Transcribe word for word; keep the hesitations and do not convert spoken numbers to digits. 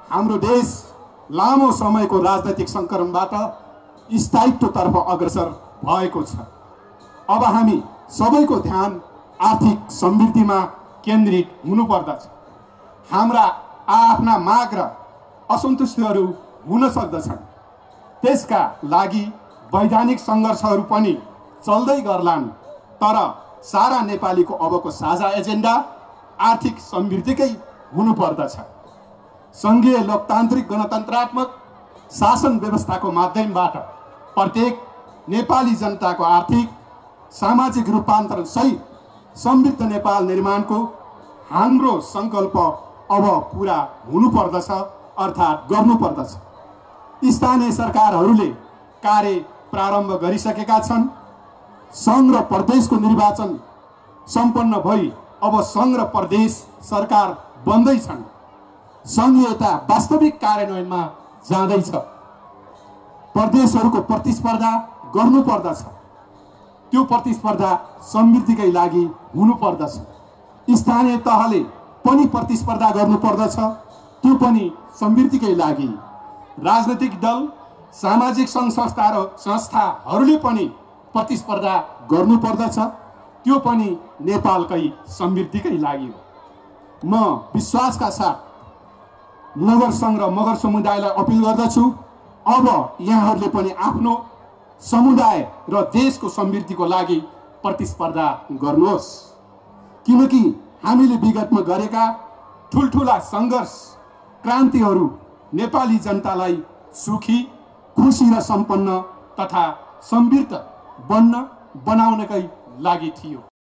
हाम्रो देश लामो समयको राजनैतिक सङ्कटबाट स्थायित्वतर्फ अग्रसर भएको छ। अब हामी सबैको ध्यान आर्थिक समृद्धिमा केन्द्रित हुनुपर्दछ। हाम्रा आफ्ना माग र असन्तुष्टिहरू हुन सक्दछन्, त्यसका लागि वैधानिक सङ्घर्षहरू पनि चल्दै गर्लान्, तर सारा नेपालीको अबको साझा एजेन्डा आर्थिक समृद्धिकै हुनुपर्दछ। सङ्घीय लोकतान्त्रिक गणतन्त्रात्मक शासन व्यवस्थाको माध्यमबाट प्रत्येक नेपाली जनताको आर्थिक सामाजिक रूपान्तरण सहित समृद्ध नेपाल निर्माणको हाम्रो सङ्कल्प अब पुरा हुनुपर्दछ, अर्थात् गर्नुपर्दछ। स्थानीय सरकारहरूले कार्य प्रारम्भ गरिसकेका छन्। सङ्घ र प्रदेशको निर्वाचन सम्पन्न भई अब सङ्घ र प्रदेश सरकार बन्दैछन्। सङ्घीयता वास्तविक कार्यान्वयनमा जाँदैछ। प्रदेशहरूको प्रतिस्पर्धा गर्नुपर्दछ। त्यो प्रतिस्पर्धा समृद्धिकै लागि हुनुपर्दछ। स्थानीय तहले पनि प्रतिस्पर्धा गर्नुपर्दछ, त्यो पनि समृद्धिकै लागि। राजनैतिक दल, सामाजिक सङ्घ संस्था र संस्थाहरूले पनि प्रतिस्पर्धा गर्नुपर्दछ, त्यो पनि नेपालकै समृद्धिकै लागि हो। म विश्वासका साथ मगर सङ्घ र मगर समुदायलाई अपिल गर्दछु, अब यहाँहरूले पनि आफ्नो समुदाय र देशको समृद्धिको लागि प्रतिस्पर्धा गर्नुहोस्, किनकि हामीले विगतमा गरेका ठुल्ठुला सङ्घर्ष क्रान्तिहरू नेपाली जनतालाई सुखी, खुसी र सम्पन्न तथा समृद्ध बन्न बनाउनकै लागि थियो।